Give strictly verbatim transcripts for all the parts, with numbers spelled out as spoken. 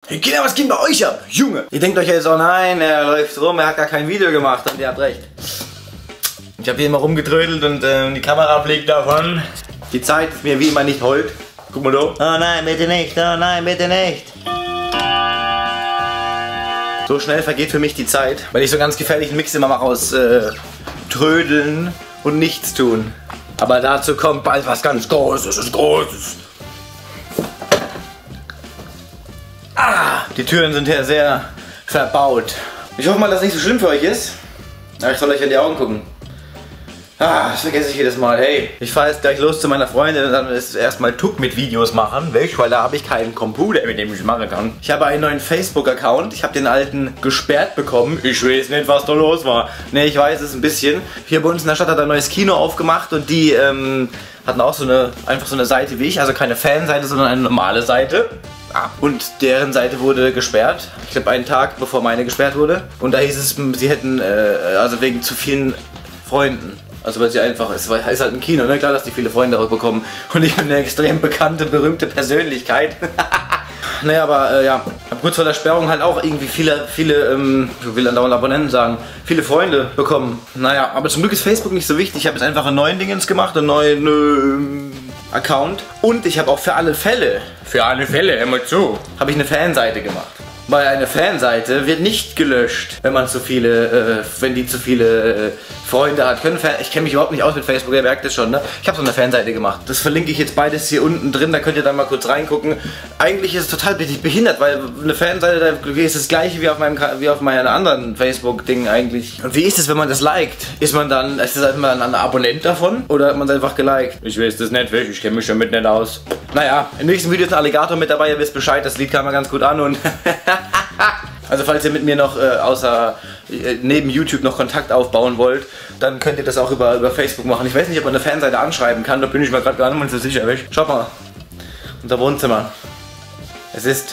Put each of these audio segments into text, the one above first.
Kinder, was geht bei euch ab? Junge! Ihr denkt euch jetzt, oh nein, er läuft rum, er hat gar kein Video gemacht und ihr habt recht. Ich habe hier immer rumgetrödelt und äh, die Kamera fliegt davon. Die Zeit ist mir wie immer nicht hold. Guck mal da. Oh nein, bitte nicht, oh nein, bitte nicht. So schnell vergeht für mich die Zeit, weil ich so ganz gefährlichen Mix immer mache aus äh, Trödeln und nichts tun. Aber dazu kommt bald was ganz Großes, Großes. Ah, die Türen sind hier sehr verbaut. Ich hoffe mal, dass es nicht so schlimm für euch ist. Aber ich soll euch in die Augen gucken. Ah, das vergesse ich jedes Mal. Hey, ich fahre jetzt gleich los zu meiner Freundin und dann ist erstmal Tuck mit Videos machen. Welch? Weil da habe ich keinen Computer, mit dem ich machen kann. Ich habe einen neuen Facebook-Account. Ich habe den alten gesperrt bekommen. Ich weiß nicht, was da los war. Ne, ich weiß es ein bisschen. Hier bei uns in der Stadt hat ein neues Kino aufgemacht und die ähm, hatten auch so eine, einfach so eine Seite wie ich. Also keine Fanseite, sondern eine normale Seite. Ah, und deren Seite wurde gesperrt. Ich glaube einen Tag bevor meine gesperrt wurde. Und da hieß es, sie hätten, äh, also wegen zu vielen Freunden. Also weil sie einfach, es ist halt ein Kino, ne? Klar, dass die viele Freunde auch bekommen. Und ich bin eine extrem bekannte, berühmte Persönlichkeit. Naja, aber äh, ja, hab kurz vor der Sperrung halt auch irgendwie viele, viele, ähm, ich will andauernd Abonnenten sagen, viele Freunde bekommen. Naja, aber zum Glück ist Facebook nicht so wichtig. Ich habe jetzt einfach einen neuen Dingens gemacht, einen neuen ähm, Account. Und ich habe auch für alle Fälle, für alle Fälle, immer zu, habe ich eine Fanseite gemacht. Weil eine Fanseite wird nicht gelöscht, wenn man zu viele, äh, wenn die zu viele äh, Freunde hat. Können Fan ich kenne mich überhaupt nicht aus mit Facebook, ihr merkt es schon, ne? Ich habe so eine Fanseite gemacht. Das verlinke ich jetzt beides hier unten drin, da könnt ihr dann mal kurz reingucken. Eigentlich ist es total behindert, weil eine Fanseite, da ist das gleiche wie auf meinem, wie auf meinen anderen Facebook-Ding eigentlich. Und wie ist es, wenn man das liked? Ist man dann, ist das einfach ein Abonnent davon? Oder hat man es einfach geliked? Ich weiß das nicht, ich kenne mich schon mit nicht aus. Naja, im nächsten Video ist ein Alligator mit dabei, ihr wisst Bescheid, das Lied kam mal ganz gut an und also falls ihr mit mir noch äh, außer äh, neben YouTube noch Kontakt aufbauen wollt, dann könnt ihr das auch über, über Facebook machen. Ich weiß nicht, ob man eine Fanseite anschreiben kann, da bin ich mir gerade gar nicht so sicher. Schaut mal, unser Wohnzimmer. Es ist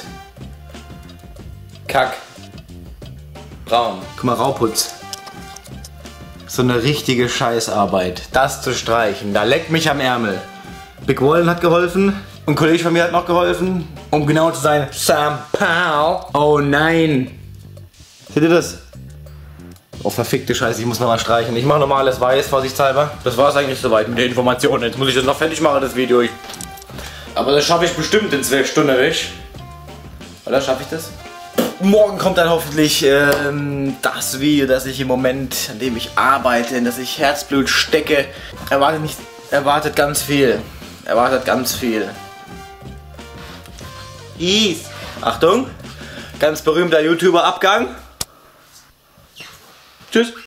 kack braun. Guck mal, Rauputz. So eine richtige Scheißarbeit. Das zu streichen, da leckt mich am Ärmel. Big Wallen hat geholfen. Und ein Kollege von mir hat noch geholfen, um genau zu sein, Sam Powell. Oh nein. Seht ihr das? Oh verfickte Scheiße, ich muss nochmal streichen. Ich mache normales Weiß, vorsichtshalber. Das war es eigentlich soweit mit den Informationen. Jetzt muss ich das noch fertig machen, das Video. Aber das schaffe ich bestimmt in zwölf Stunden, nicht? Oder schaffe ich das? Morgen kommt dann hoffentlich ähm, das Video, das ich im Moment, an dem ich arbeite, in das ich Herzblut stecke. Erwartet nicht, erwartet ganz viel. Erwartet ganz viel. Is. Achtung, ganz berühmter YouTuber-Abgang. Tschüss.